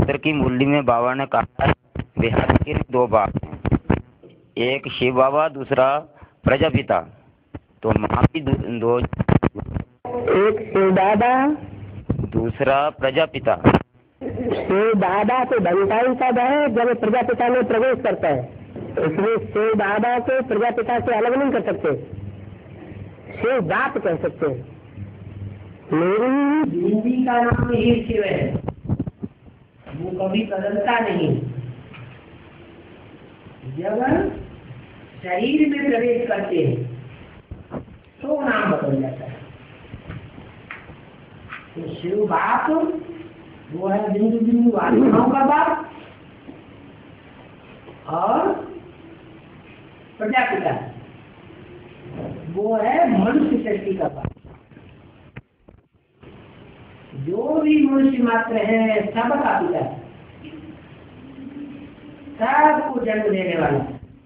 सूत्र की मुरली में बाबा ने कहा बिहार के दो बाप हैं, एक शिव बाबा, दूसरा प्रजापिता। तो माँ भी दो, एक शिव बाबा, दूसरा प्रजापिता। शिव बाबा तो बनता ही तब है जब प्रजापिता में प्रवेश करता है, इसलिए शिव बाबा को प्रजापिता से अलग नहीं कर सकते, शिव बाप कह सकते हैं। मेरी हिंदी का नाम ही शिव है, वो कभी बदलता नहीं। जब शरीर में प्रवेश करते हैं तो नाम बदल जाता है। तो शिव बाप वो है बिंदु बिंदु आत्माओं का बाप, और प्रजापिता वो है मनुष्य शक्ति का बाप। जो भी मनुष्य मात्र है सबका पिता, सबको जन्म देने वाला,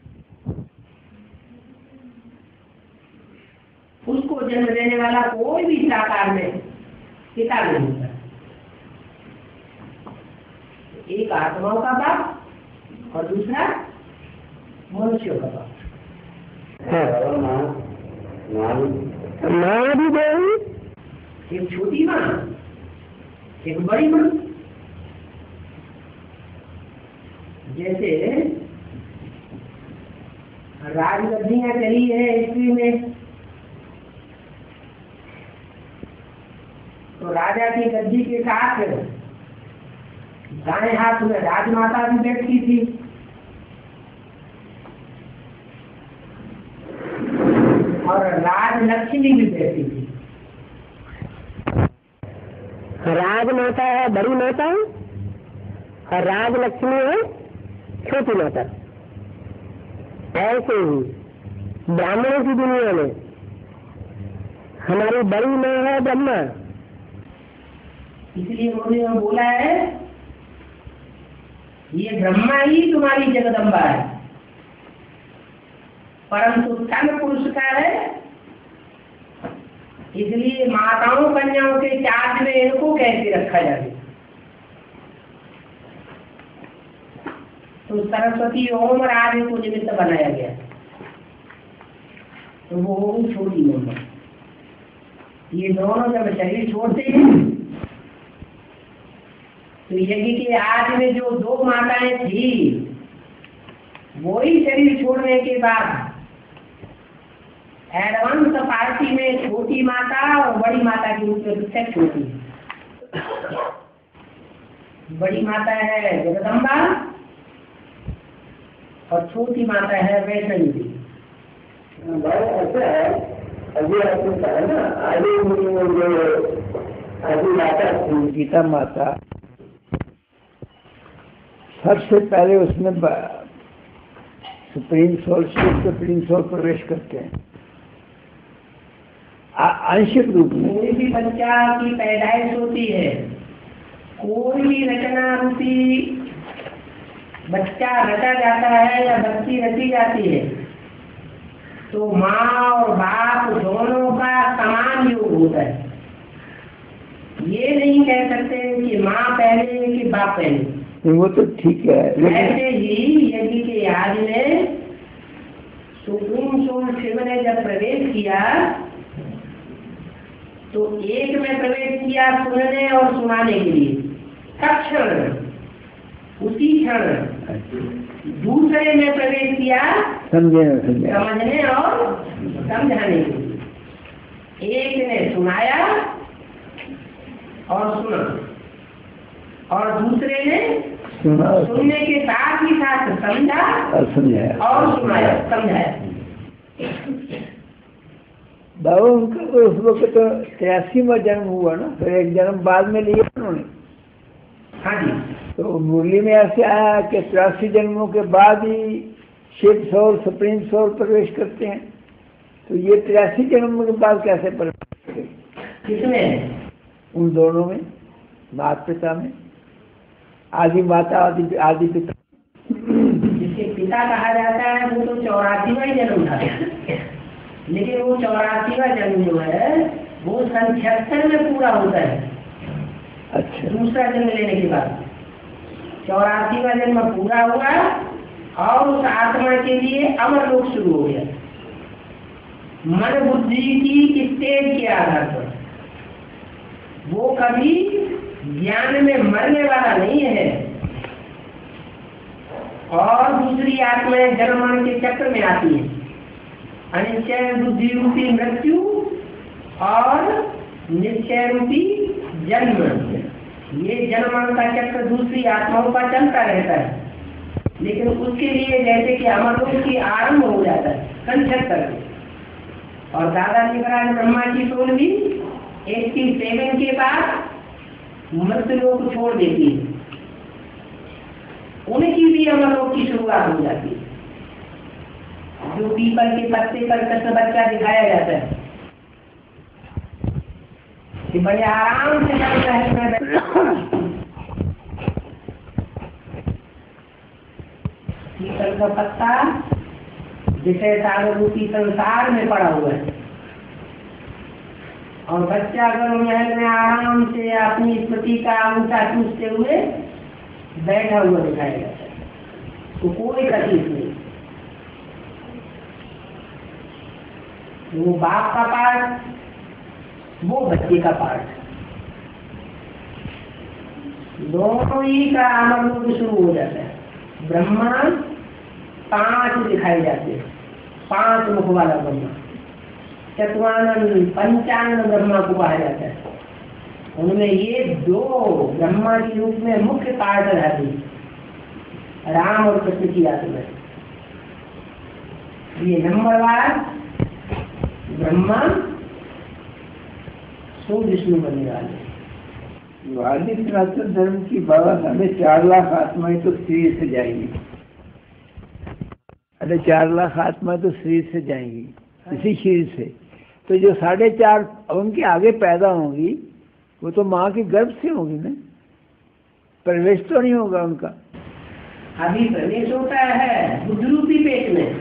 उसको जन्म देने वाला कोई भी साकार में पिता नहीं होता। एक आत्माओं का बाप और दूसरा मनुष्यों का बाप। माँ भी गई, एक छोटी माँ, एक बड़ी माँ। जैसे राजगद्दियां चली है हिस्ट्री में, तो राजा की गद्दी के साथ दाएं हाथ में राजमाता भी बैठती थी, और राजलक्ष्मी भी बैठती थी। राजमाता है बड़ी माता और राजलक्ष्मी है छोटी माता। ऐसे ही ब्राह्मणों की दुनिया में हमारी बड़ी माँ है ब्रह्मा, इसलिए उन्होंने बोला है ये ब्रह्मा ही तुम्हारी जगदम्बा है, परंतु तन पुरुष का है, इसलिए माताओं कन्याओं के चार्ज में इनको कैसे रखा जाए। तो सरस्वती ओम और आदि को निमित्त बनाया गया, तो वो होगी छोटी ओम। ये दोनों जब शरीर छोड़ते हैं तो यज्ञ के आदि में जो दो माताएं थी, वही शरीर छोड़ने के बाद एडवांस पार्टी में छोटी माता और बड़ी माता की अपेक्षा छोटी। बड़ी माता है जगदम्बा और छोटी माता है वैष्णवी देवी। ऐसा है, अभी आपने कहा ना आदि माता थी गीता माता, सबसे पहले उसमें सुप्रीम सोल प्रवेश करते हैं आंशिक रूप में। कोई भी बच्चा की पैदाइश होती है, कोई भी रचना रूपी बच्चा रचा जाता है या बच्ची रची जाती है, तो माँ और बाप दोनों का समान योग होता है। ये नहीं कह सकते कि माँ पहले कि बाप पहले। वो तो ठीक है, ऐसे ही यज्ञ के याद में सुप्रीम सोल शिव ने जब प्रवेश किया तो एक में प्रवेश किया सुनने और सुनाने के लिए, तत्क्षण उसी क्षण दूसरे में प्रवेश किया समझने और समझाने के लिए। एक ने सुनाया और सुना, और दूसरे ने सुनने के साथ ही साथ समझा और सुनाया समझाया। बाबू उनका तो उस वक्त तो 83वां जन्म हुआ ना, फिर एक जन्म बाद में लिया उन्होंने। हाँ जी। तो मुरली में ऐसे आया कि 83 जन्मों के बाद ही शिव सोल सुप्रीम सोल प्रवेश करते हैं, तो ये 83 जन्मों के बाद कैसे प्रवेश करते? किसमें? उन दोनों में, माता पिता में, आदि माता आदि पिता। जिसके पिता कहा जाता है वो तो 84वां जन्म था, लेकिन वो 84वां जन्म जो है वो सन 76 में पूरा होता है। अच्छा। दूसरा जन्म लेने के बाद 84वां जन्म पूरा हुआ और उस आत्मा के लिए अमर लोक शुरू हो गया। मन बुद्धि की स्टेज के आधार पर वो कभी ज्ञान में मरने वाला नहीं है और दूसरी आत्माएं जन्म मरण के चक्र में आती है। अनिश्चय बुद्धि रूपी मृत्यु और निश्चय रूपी जन्म, ये जन्म मरण का चक्र दूसरी आत्माओं का चलता रहता है, लेकिन उसके लिए जैसे कि अमरलोक की आरंभ हो जाता है संक्षेप करके। और दादाजी महाराज ब्रह्मा की सोल भी 87 के बाद मृत्युलोक छोड़ देती है, उनकी भी अमरलोक की शुरुआत हो जाती है। जो पीपल के पत्ते पर कृष्ण बच्चा दिखाया जाता है कि बड़े आराम से चल रहे हैं, पीपल का पत्ता विषय सागर रूपी संसार में पड़ा हुआ है और बच्चा अगर महल में आराम से अपनी स्मृति का ऊंचा चूसते हुए बैठा हुआ दिखाया जाता है, तो कोई तकलीफ नहीं। वो बाप का पार्ट, वो बच्चे का पार्ट, दोनों ही का अमरलोक शुरू हो जाता है। ब्रह्मा 5 दिखाए जाते हैं, 5 मुख वाला ब्रह्मा, चतुरानंद पंचांग ब्रह्मा को कहा जाता है। उनमें ये 2 ब्रह्मा के रूप में मुख्य पार्ट रहती, राम और कृष्ण की आत्मा। ये नंबरवार ब्रह्मा सो विष्णु बनने वाले। वादी सनातन धर्म की बाबा हमें 4 लाख आत्माएं तो शरीर से जाएंगी। अरे 4 लाख आत्मा तो शरीर से जाएंगी, इसी शरीर से। तो जो 4.5 उनके आगे पैदा होंगी वो तो माँ के गर्भ से होगी ना, प्रवेश तो नहीं होगा उनका। अभी प्रवेश होता है बुद्धरूपी पेट में,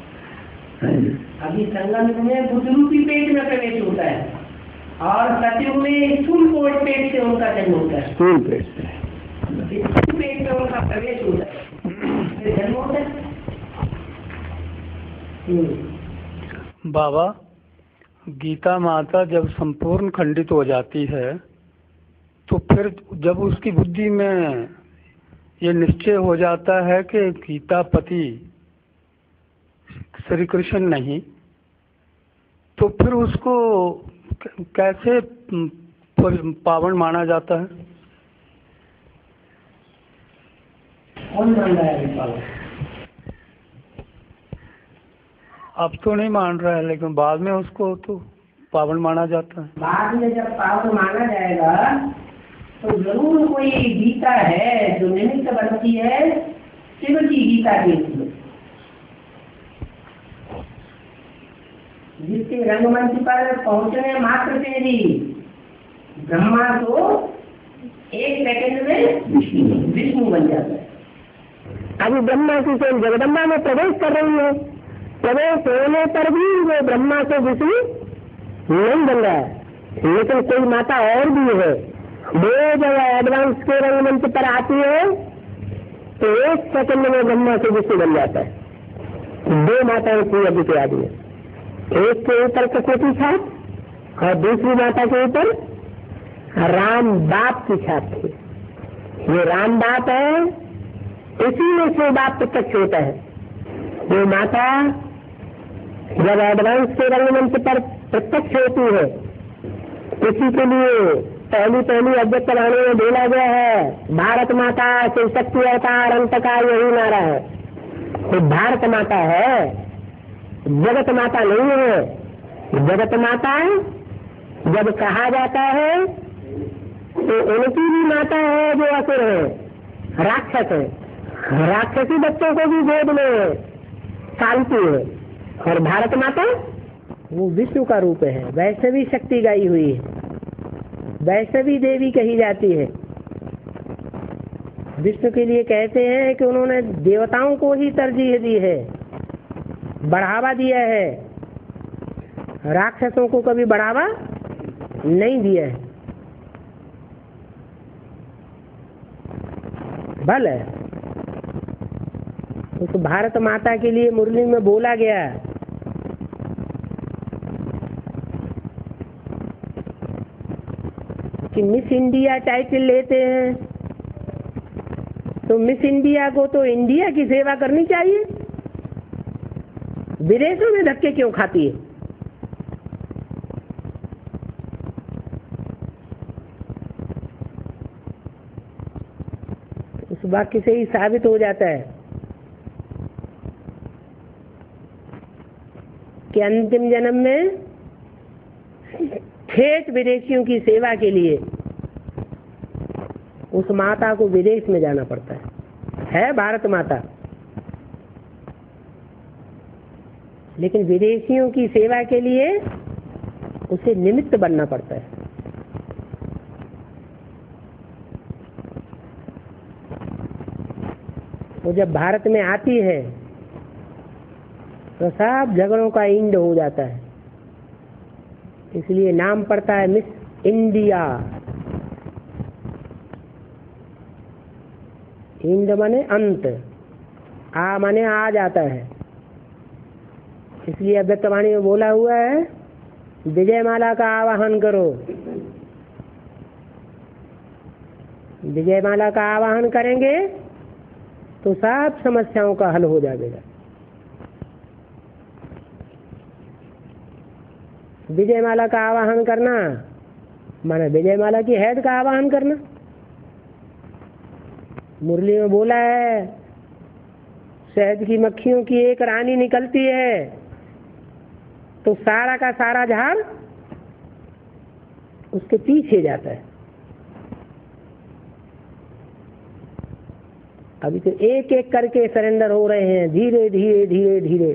अभी संगम में बुद्धरूपी पेट में प्रवेश होता है और सतयुग में स्थूल पेट से उनका जन्म होता है। स्थूल पेट से, स्थूल पेट में उनका प्रवेश होता है, जन्म होता है। बाबा, गीता माता जब संपूर्ण खंडित हो जाती है तो फिर जब उसकी बुद्धि में ये निश्चय हो जाता है कि गीता पति श्री कृष्ण नहीं, तो फिर उसको कैसे पावन माना जाता है? कौन मान रहा है पावन? अब तो नहीं मान रहा है, लेकिन बाद में उसको तो पावन माना जाता है। बाद में जब पावन माना जाएगा तो जरूर कोई गीता है जो निमित्त बनती है शिव की गीता के लिए, जिसके रंगमंच पर पहुंचने मात्र से ही ब्रह्मा को 1 सेकंड में विष्णु बन जाता है। अभी ब्रह्मा की सोल जगदम्बा में प्रवेश कर रही है, प्रवेश होने पर भी वो ब्रह्मा से विष्णु नहीं बन रहा है। लेकिन कोई माता और भी है, वो जब एडवांस के रंगमंच पर आती है तो 1 सेकंड में ब्रह्मा से विष्णु बन जाता है। 2 माताएं थी अभी के आदमी, एक के ऊपर कृष्ण की छाप और दूसरी माता के ऊपर राम बाप की छाप थी। ये राम बाप है, इसी में शिव बाप प्रत्यक्ष होता है। वो माता जब एडवांस के रंगमंच पर प्रत्यक्ष होती है, इसी के लिए पहली अव्यक्त वाणी में बोला गया है, भारत माता शिव शक्ति अवतार अंत का यही नारा है। तो भारत माता है, जगत माता नहीं है। जगत माता जब कहा जाता है तो उनकी भी माता है जो असुर है, राक्षस है। राक्षसी बच्चों को भी गोद में पालती है। और भारत माता वो विष्णु का रूप है, वैष्णवी शक्ति गाई हुई है, वैष्णवी देवी कही जाती है। विष्णु के लिए कहते हैं कि उन्होंने देवताओं को ही तरजीह दी है, बढ़ावा दिया है, राक्षसों को कभी बढ़ावा नहीं दिया है। बल है। उस भारत माता के लिए मुरली में बोला गया कि मिस इंडिया टाइटल लेते हैं तो मिस इंडिया को तो इंडिया की सेवा करनी चाहिए, विदेशों में धक्के क्यों खाती है? उस वाक्य से ही साबित हो जाता है कि अंतिम जन्म में ठेठ विदेशियों की सेवा के लिए उस माता को विदेश में जाना पड़ता है भारत माता, लेकिन विदेशियों की सेवा के लिए उसे निमित्त बनना पड़ता है। वो जब भारत में आती है तो सब झगड़ों का इंड हो जाता है, इसलिए नाम पड़ता है मिस इंडिया। इंड माने अंत, आ माने आ जाता है, इसलिए अव्यक्तवाणी में बोला हुआ है विजयमाला का आवाहन करो। विजयमाला का आवाहन करेंगे तो सब समस्याओं का हल हो जाएगा। विजयमाला का आवाहन करना माने विजयमाला की हेड का आवाहन करना। मुरली में बोला है शहद की मक्खियों की एक रानी निकलती है तो सारा का सारा झाड़ उसके पीछे जाता है। अभी तो एक एक करके सरेंडर हो रहे हैं, धीरे धीरे धीरे धीरे,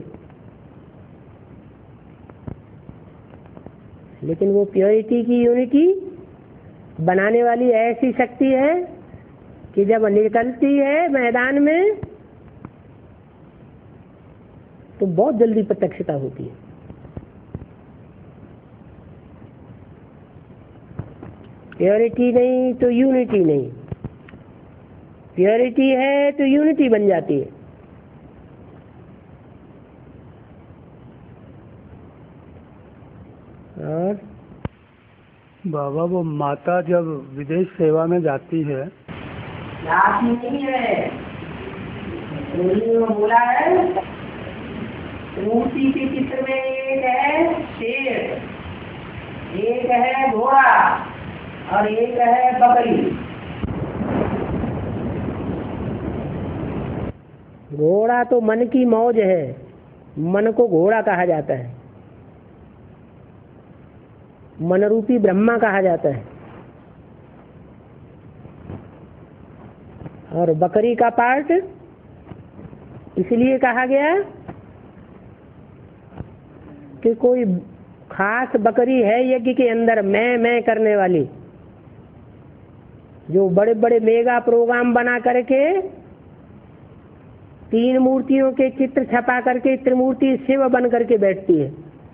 लेकिन वो प्योरिटी की यूनिटी बनाने वाली ऐसी शक्ति है कि जब निकलती है मैदान में तो बहुत जल्दी प्रत्यक्षता होती है। प्योरिटी नहीं तो यूनिटी नहीं, प्योरिटी है तो यूनिटी बन जाती है। और बाबा वो माता जब विदेश सेवा में जाती है, नहीं है बोला है मूर्ति के चित्र में एक है शेर, एक है घोड़ा और एक है बकरी। घोड़ा तो मन की मौज है, मन को घोड़ा कहा जाता है, मन रूपी ब्रह्मा कहा जाता है। और बकरी का पार्ट इसलिए कहा गया कि कोई खास बकरी है यज्ञ के अंदर मैं करने वाली, जो बड़े बड़े मेगा प्रोग्राम बना करके 3 मूर्तियों के चित्र छपा करके त्रिमूर्ति शिव बन करके बैठती है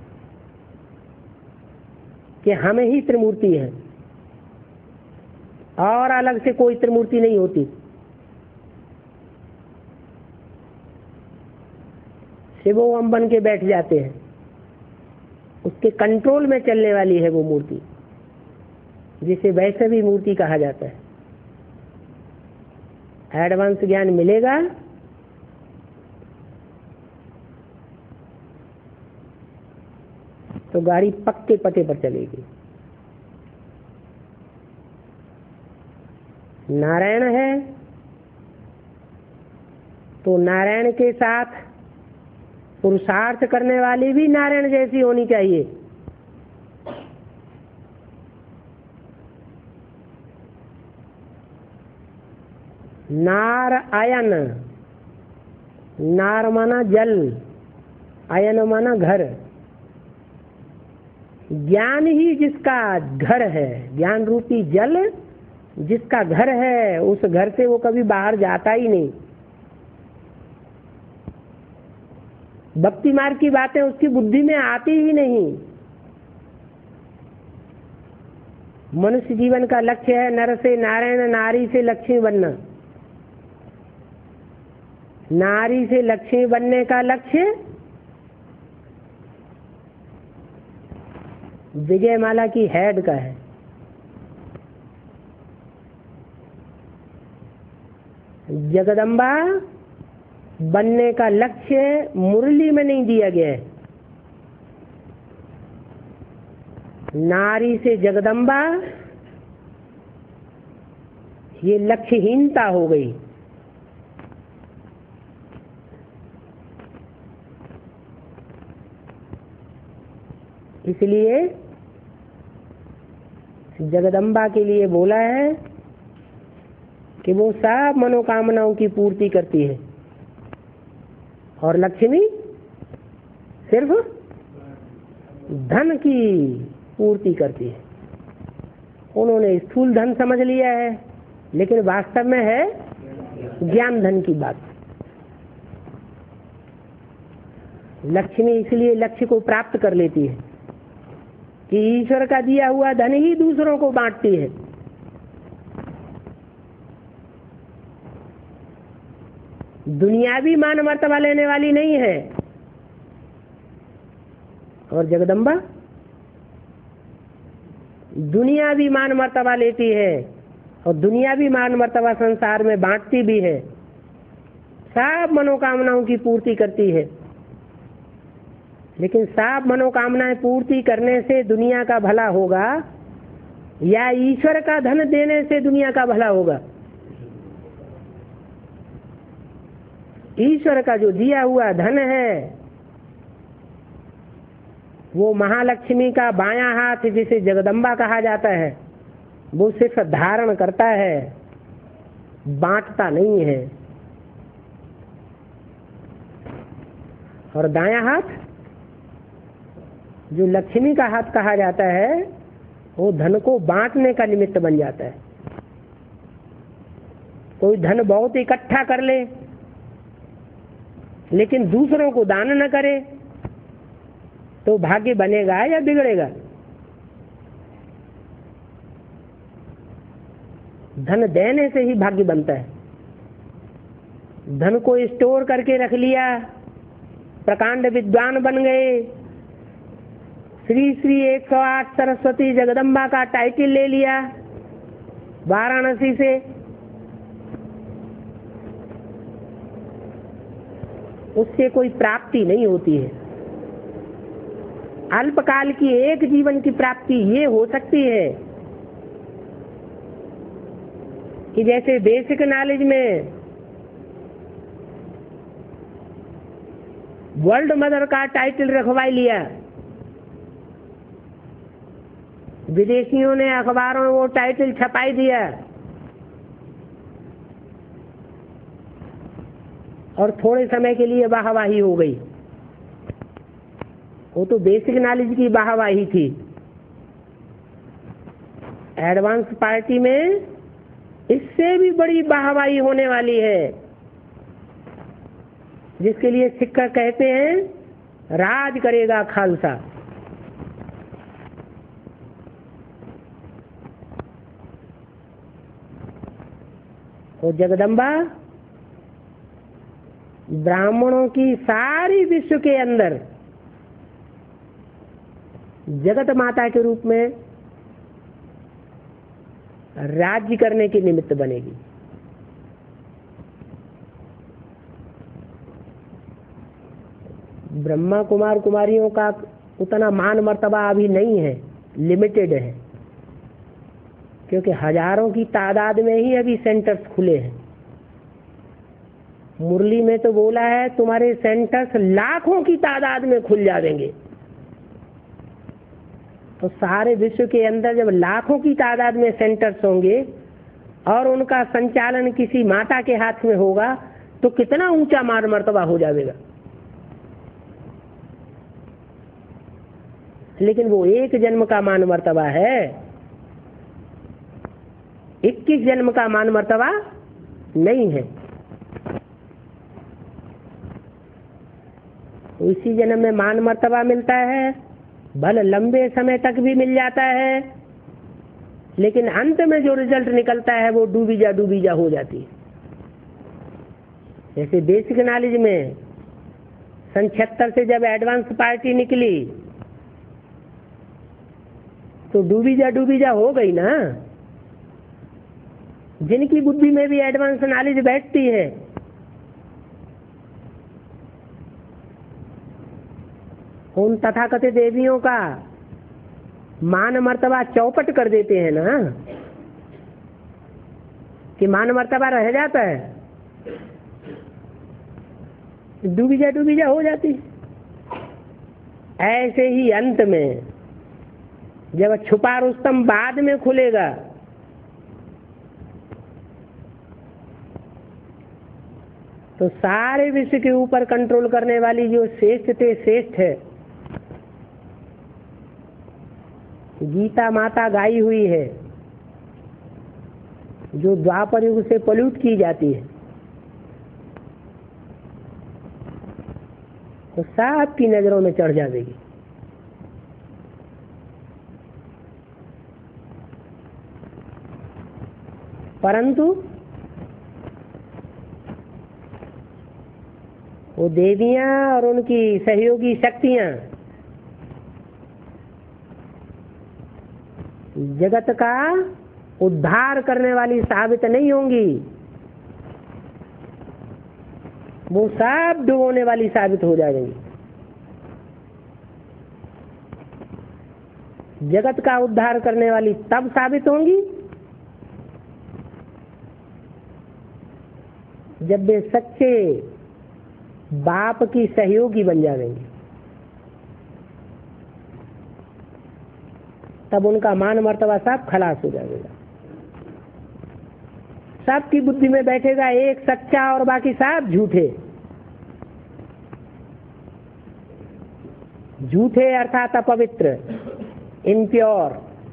कि हमें ही त्रिमूर्ति है और अलग से कोई त्रिमूर्ति नहीं होती। शिवो हम बन के बैठ जाते हैं, उसके कंट्रोल में चलने वाली है वो मूर्ति, जिसे वैष्णवी मूर्ति कहा जाता है। एडवांस ज्ञान मिलेगा तो गाड़ी पक्के पते पर चलेगी। नारायण है तो नारायण के साथ पुरुषार्थ करने वाली भी नारायण जैसी होनी चाहिए। नार आयन, नार माना जल, आयन माना घर। ज्ञान ही जिसका घर है, ज्ञान रूपी जल जिसका घर है, उस घर से वो कभी बाहर जाता ही नहीं। भक्ति मार्ग की बातें उसकी बुद्धि में आती ही नहीं। मनुष्य जीवन का लक्ष्य है नर से नारायण, नारी से लक्ष्मी बनना। नारी से लक्ष्मी बनने का लक्ष्य विजयमाला की हेड का है। जगदम्बा बनने का लक्ष्य मुरली में नहीं दिया गया है। नारी से जगदम्बा ये लक्ष्यहीनता हो गई। इसलिए जगदम्बा के लिए बोला है कि वो सब मनोकामनाओं की पूर्ति करती है और लक्ष्मी सिर्फ धन की पूर्ति करती है। उन्होंने स्थूल धन समझ लिया है, लेकिन वास्तव में है ज्ञान धन की बात। लक्ष्मी इसलिए लक्ष्य को प्राप्त कर लेती है कि ईश्वर का दिया हुआ धन ही दूसरों को बांटती है। दुनियावी मान मर्तबा लेने वाली नहीं है। और जगदम्बा दुनियावी मान मर्तबा लेती है और दुनियावी मान मर्तबा संसार में बांटती भी है, सब मनोकामनाओं की पूर्ति करती है। लेकिन सब मनोकामनाएं पूर्ति करने से दुनिया का भला होगा या ईश्वर का धन देने से दुनिया का भला होगा? ईश्वर का जो दिया हुआ धन है वो महालक्ष्मी का बायां हाथ, जिसे जगदम्बा कहा जाता है, वो सिर्फ धारण करता है, बांटता नहीं है। और दायां हाथ जो लक्ष्मी का हाथ कहा जाता है वो धन को बांटने का निमित्त बन जाता है। कोई धन बहुत इकट्ठा कर ले लेकिन दूसरों को दान न करे तो भाग्य बनेगा या बिगड़ेगा? धन देने से ही भाग्य बनता है। धन को स्टोर करके रख लिया, प्रकांड विद्वान बन गए, श्री श्री 108 सरस्वती जगदम्बा का टाइटल ले लिया वाराणसी से, उससे कोई प्राप्ति नहीं होती है। अल्पकाल की एक जीवन की प्राप्ति ये हो सकती है कि जैसे बेसिक नॉलेज में वर्ल्ड मदर का टाइटल रखवा लिया, विदेशियों ने अखबारों में वो टाइटल छपाई दिया और थोड़े समय के लिए वाहवाही हो गई। वो तो बेसिक नॉलेज की वाहवाही थी। एडवांस पार्टी में इससे भी बड़ी वाहवाही होने वाली है, जिसके लिए सिक्का कहते हैं राज करेगा खालसा। वो जगदम्बा ब्राह्मणों की सारी विश्व के अंदर जगत माता के रूप में राज्य करने के निमित्त बनेगी। ब्रह्मा कुमार कुमारियों का उतना मान मर्तबा अभी नहीं है, लिमिटेड है, क्योंकि हजारों की तादाद में ही अभी सेंटर्स खुले हैं। मुरली में तो बोला है तुम्हारे सेंटर्स लाखों की तादाद में खुल जाएंगे। तो सारे विश्व के अंदर जब लाखों की तादाद में सेंटर्स होंगे और उनका संचालन किसी माता के हाथ में होगा तो कितना ऊंचा मान मर्तबा हो जाएगा। लेकिन वो एक जन्म का मान मर्तबा है, 21 जन्म का मान मर्तबा नहीं है। उसी जन्म में मान मर्तबा मिलता है, भले लंबे समय तक भी मिल जाता है, लेकिन अंत में जो रिजल्ट निकलता है वो डूबी जा हो जाती है। जैसे बेसिक नॉलेज में सन 76 से जब एडवांस पार्टी निकली तो डूबी जा हो गई ना। जिनकी बुद्धि में भी एडवांस नॉलेज बैठती है उन तथाकथित देवियों का मान मर्तबा चौपट कर देते हैं ना, कि मान मर्तबा रह जाता है, डूबी जा हो जाती। ऐसे ही अंत में जब छुपा रुस्तम बाद में खुलेगा तो सारे विश्व के ऊपर कंट्रोल करने वाली जो श्रेष्ठ है, गीता माता गाई हुई है, जो द्वापर युग से पॉल्यूट की जाती है, तो सबकी नजरों में चढ़ जाएगी। परंतु वो देवियां और उनकी सहयोगी शक्तियां जगत का उद्धार करने वाली साबित नहीं होंगी, वो सब डुबोने वाली साबित हो जाएंगी। जगत का उद्धार करने वाली तब साबित होंगी जब वे सच्चे बाप की सहयोगी बन जाएंगे, तब उनका मान मर्तबा सब खलास हो जाएगा। सबकी बुद्धि में बैठेगा एक सच्चा और बाकी सब झूठे। झूठे अर्थात अपवित्र, इनप्योर।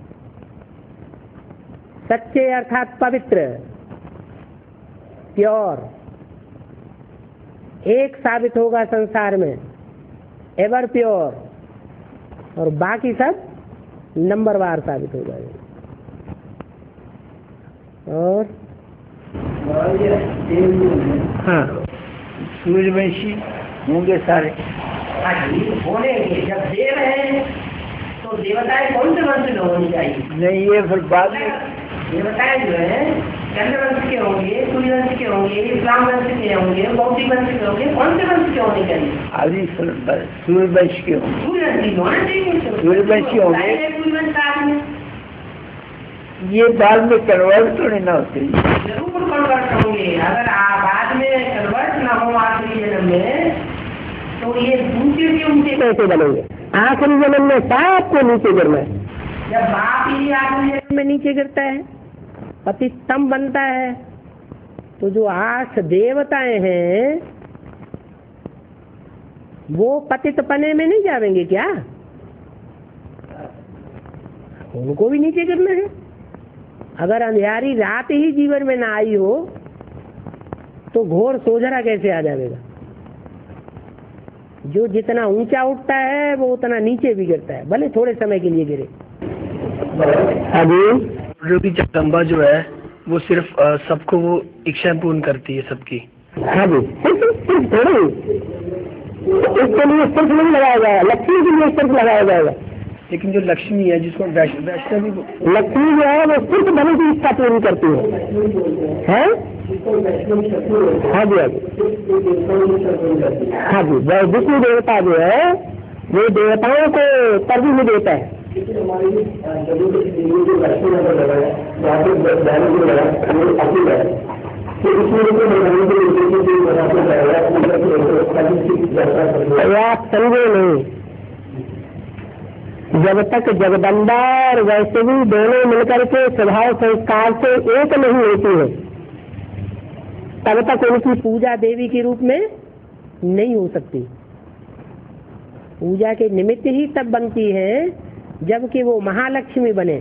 सच्चे अर्थात पवित्र, प्योर। एक साबित होगा संसार में, एवर प्योर, और बाकी सब नंबरवार साबित हो जाएगा। और हाँ, सूर्यवंशी होंगे सारे। बोलेंगे जब देव है तो देवताएं कौन से वंश में होनी चाहिए? नहीं, ये फिर बाद में देवताएं जो है चंद्रवंश के होंगे, सूर्यवंश के होंगे, इस्लाम वंश के होंगे, बौद्धिक वंश के होंगे, कौन से वंश के होने चाहिए? आदि सूर्यवंश के होंगे। सूर्यवंशी होना चाहिए। सूर्यवंशी होंगे। सूर्यवंश आदमी ये बाद में कन्वर्ट तो नहीं ना होते, जरूर कन्वर्ट होंगे। अगर बाद में कन्वर्ट ना हो आखिरी जन्म में तो ये दूसरे के ऊंचे कैसे बनेंगे? आखिरी जन्म में सबको नीचे गिरना है। जब बाप ही आखिरी जन्म में नीचे गिरता है, पतितम बनता है, तो जो 8 देवताएं हैं वो पतित पने में नहीं जाएंगे क्या? उनको भी नीचे गिरना है। अगर अंधियारी रात ही जीवन में ना आई हो तो घोर सोझरा कैसे आ जाएगा? जो जितना ऊंचा उठता है वो उतना नीचे भी गिरता है, भले थोड़े समय के लिए गिरे। जो कि जगदम्बा जो है वो सिर्फ सबको वो इच्छा पूर्ण करती है सबकी। हाँ जी, सिर्फ थोड़ी, इसके लिए सिर्फ नहीं लगाया जाएगा, लक्ष्मी के लिए सिर्फ लगाया जाएगा। लेकिन जो लक्ष्मी है जिसको वैष्णवी, लक्ष्मी जो है वो सिर्फ धन की इच्छा पूरी करती है? हाँ जी, हाँ जी। वह विष्णु देवता जो है वो देवताओं को तरजीह देता है। आप समझे नहीं, जब तक जगदम्बा और वैष्णवी दोनों मिलकर के स्वभाव संस्कार से एक नहीं होती है तब तक उनकी पूजा देवी के रूप में नहीं हो सकती। पूजा के निमित्त ही तब बनती है जबकि वो महालक्ष्मी बने।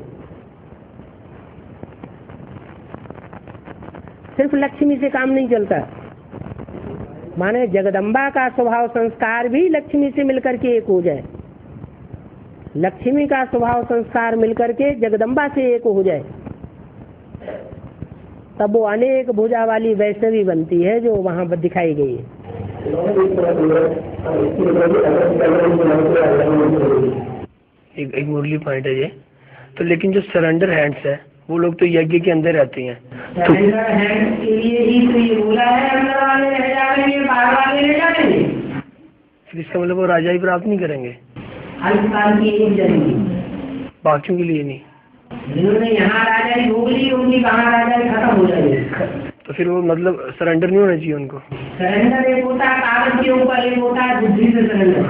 सिर्फ लक्ष्मी से काम नहीं चलता, माने जगदम्बा का स्वभाव संस्कार भी लक्ष्मी से मिलकर के एक हो जाए, लक्ष्मी का स्वभाव संस्कार मिलकर के जगदम्बा से एक हो जाए, तब वो अनेक भुजा वाली वैष्णवी बनती है जो वहाँ पर दिखाई गई है। एक मुरली पॉइंट है ये तो। लेकिन जो सरेंडर हैंड्स है वो लोग तो यज्ञ के अंदर रहते हैं, तो सरेंडर हैंड के लिए ही तो ये बोला है अंदर वाले रह जाएंगे, बाहर वाले रह जाएंगे। फिर इसका मतलब वो राजा ही प्राप्त नहीं करेंगे, अल्पकाल की एक जरूरी, बाकियों के लिए नहीं। जिन्होंने यहाँ राजा ही भोग ली उनकी वहाँ राजा ही खत्म हो जाएगी। तो फिर वो मतलब सरेंडर नहीं होना चाहिए उनको। सरेंडर एक होता है कागज के ऊपर, एक होता है बुद्धि से सरेंडर।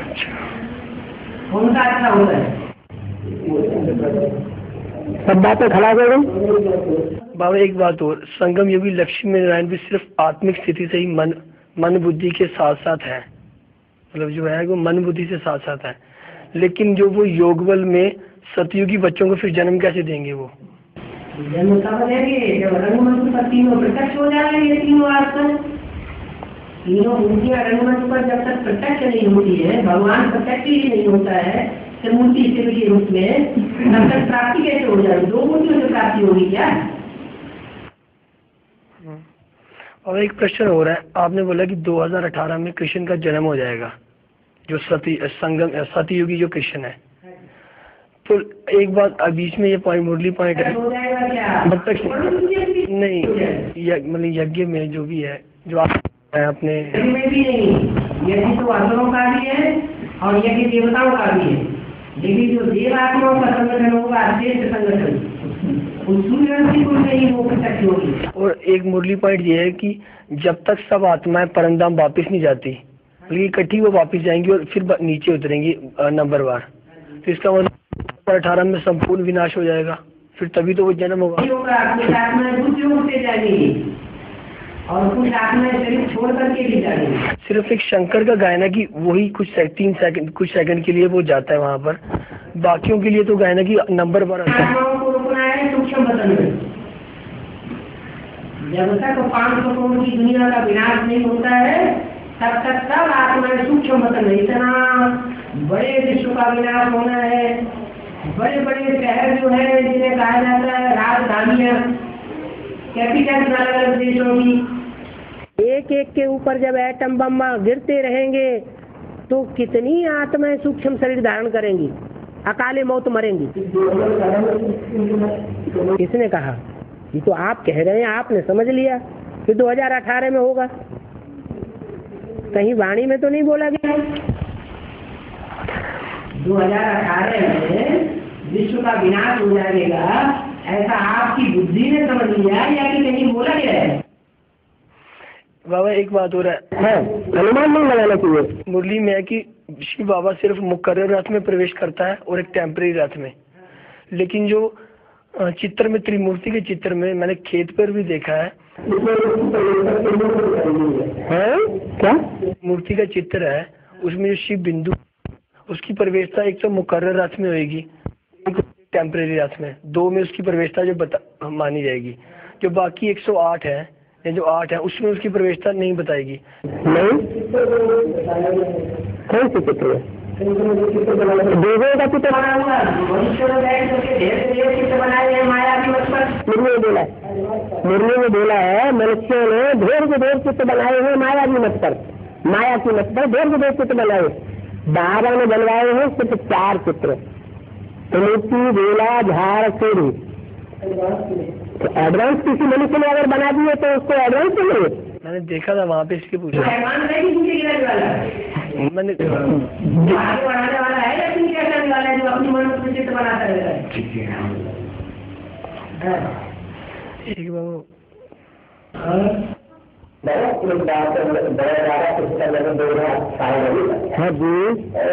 कौन सा अच्छा होता है? सब बातें खड़ा करो। बाबा एक बात और, संगम योगी लक्ष्मी नारायण भी सिर्फ आत्मिक स्थिति से ही मन बुद्धि के साथ साथ है, मतलब जो है वो मन बुद्धि से साथ साथ है। लेकिन जो वो योग बल में सतयुगी बच्चों को फिर जन्म कैसे देंगे? वो जन्म कब देंगे? जब रंगमंच पर तीनों प्रत्यक्ष हो जाएंगे। तीनों आसन, तीनों मूर्तियां रंगमंच पर जब तक प्रत्यक्ष नहीं होती है, भगवान प्रत्यक्ष ही नहीं होता है मूर्ति के रूप में, तब तक प्राप्ति कैसे हो जाएगी? दो मूर्तियों से प्राप्ति होगी क्या? और एक प्रश्न हो रहा है, आपने बोला कि 2018 में कृष्ण का जन्म हो जाएगा, जो सतयुगी जो कृष्ण है। तो एक बात बीच में ये पॉइंट मुरली पॉइंट है, हो जाएगा क्या? जब तक नहीं मतलब यज्ञ में जो भी है, जो आप अपने में भी नहीं, यज्ञ तो असुरों का भी है और यज्ञ देवताओं का भी है। लेकिन जो देव आत्माओं का संगठन होगा, श्रेष्ठ संगठन, उस सूर्यवंशी को नहीं वो प्रत्यक्ष होगी। और एक मुरली पॉइंट ये है कि जब तक सब आत्माएं परमधाम वापिस नहीं जाती, बल्कि इकट्ठी वो वापिस जाएंगी और फिर नीचे उतरेंगी नंबरवार। तो इसका मतलब 2018 में संपूर्ण विनाश हो जाएगा, फिर तभी तो वो जन्म होगा। कुछ आत्माएं कुछ योग से जाएंगी और कुछ आत्माएं शरीर छोड़ करके भी जाएंगी। सिर्फ एक शंकर का गायना की वही कुछ सेकंड के लिए वो जाता है वहाँ पर, बाकियों के लिए तो गायना की नंबर पर आत्माओं को रोकना है सूक्ष्म बतन में। जब तक 500 करोड़ की दुनिया का विनाश नहीं होता है तब तक सब आत्माएं सूक्ष्म बतन में। इतना बड़े विश्व का विनाश होना है, बड़े बड़े शहर जो है जिन्हें कहा जाता है राजधानियां, कैपिटल अलग अलग देशों की, एक एक के ऊपर जब एटम बम गिरते रहेंगे तो कितनी आत्माएं सूक्ष्म शरीर धारण करेंगी, अकाले मौत मरेंगी। किसने कहा? ये तो आप कह रहे हैं, आपने समझ लिया कि 2018 में होगा, कहीं वाणी में तो नहीं बोला गया। 2018 में विश्व का विनाश हो जाएगा, ऐसा आपकी बुद्धि ने समझ लिया या कि कहीं बोला गया है? बाबा एक बात हो रहा है, अनुमान नहीं लगाना चाहिए। मुरली में है कि शिव बाबा सिर्फ मुकर्रर रथ में प्रवेश करता है और एक टेम्परेरी रथ में। लेकिन जो चित्र में त्रिमूर्ति के चित्र में मैंने खेत पर भी देखा है, क्या मूर्ति का चित्र है उसमें जो शिव बिंदु उसकी प्रवेशता एक तो मुकर्रर रथ में होगी, एक टेम्परेरी रथ में, दो में उसकी प्रवेशता जो मानी जाएगी। जो बाकी 108 है या जो 8 है उसमें उसकी प्रवेशता नहीं बताएगी। नहीं, कौन सी चित्र है? देवों का चित्र बना हुआ, मुरली में बोला है मनुष्यों ने ढेर से ढेर चित्र बनाए हैं माया की मत पर, माया की मत पर ढेर से ढेर चित्र बनाए। बाबा ने बनवाए हैं सिर्फ 4 चित्र, मूर्ति, बेला, झाड़, सीढ़ी। तो एडवांस किसी मनुष्य ने अगर बना दिए तो उसको एडवांस नहीं। मैंने देखा था वहाँ पे, इसलिए पूछा मैंने। बनाने वाला है या चिंता करने वाला है जो अपनी मनुष्य चित्र बनाता है? एक बाबू हाँ जी,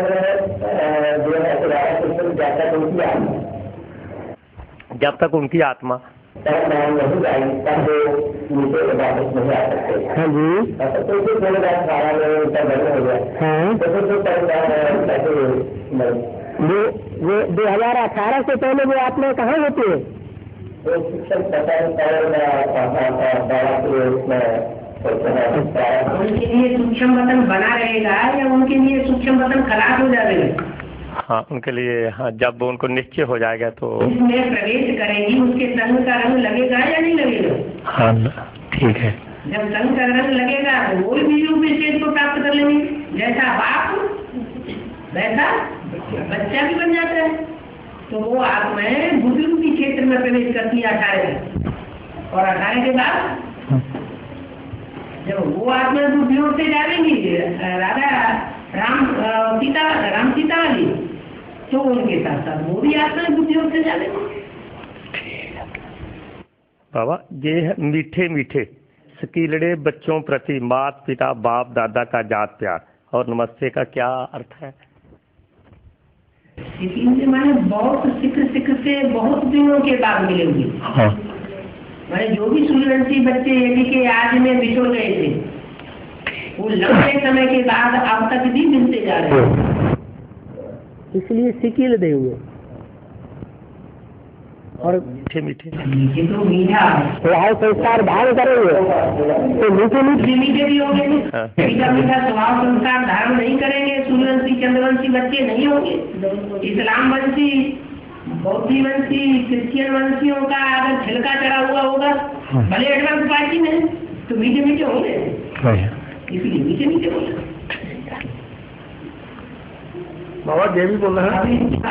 जब तक उनकी आत्मा नहीं जाएगी तब नीचे वापस नहीं आ सकते। हाँ जी, वो 2018 से पहले वो आत्मा कहाँ होती है? उनके लिए सूक्ष्म बतन बना रहेगा या उनके लिए सूक्ष्म बतन खराब हो जाएगा? हाँ, उनके लिए हाँ, जब उनको निश्चय हो जाएगा तो इसमें प्रवेश करेंगी उसके संग का रंग लगेगा या नहीं लगेगा? हाँ ठीक है। जब संग का रंग लगेगा तो वो भी रूपी स्टेज को प्राप्त कर लेंगे। जैसा बाप वैसा बच्चा भी बन जाता है। तो वो आत्माएं बुद्धि रूपी क्षेत्र में प्रवेश करती है 18 और 18 के बाद जब वो आत्मा बुद्धि होते जाएंगी राधा राम सीता वाली, तो उनके साथ साथ वो भी आत्मा बुद्धि होते जाएंगे। बाबा ये मीठे मीठे सकीलड़े बच्चों प्रति माता पिता बाप दादा का जात प्यार और नमस्ते का क्या अर्थ है? माने बहुत सिख से बहुत दिनों के बाद मिलेंगे। हाँ। माने जो भी सूर्यवंशी बच्चे यदि के आज में बिछड़ गए थे, वो लंबे समय के बाद अब तक भी मिलते जा रहे हैं। इसलिए सिकील दे हुए और मीठे मीठे तो मीठा स्वभाव संस्कार धारण करेंगे तो मीठे मीठे भी होंगे। मीठा मीठा स्वभाव संस्कार धारण नहीं करेंगे, सूर्यवंशी चंद्रवंशी बच्चे नहीं होंगे। इस्लाम वंशी बौद्धी वंशी क्रिश्चियन वंशियों का अगर छिलका चढ़ा हुआ होगा भले एडवांस पार्टी में, तो मीठे मीठे होंगे। इसलिए मीठे मीठे होंगे। बाबा देवी बोल रहे हैं।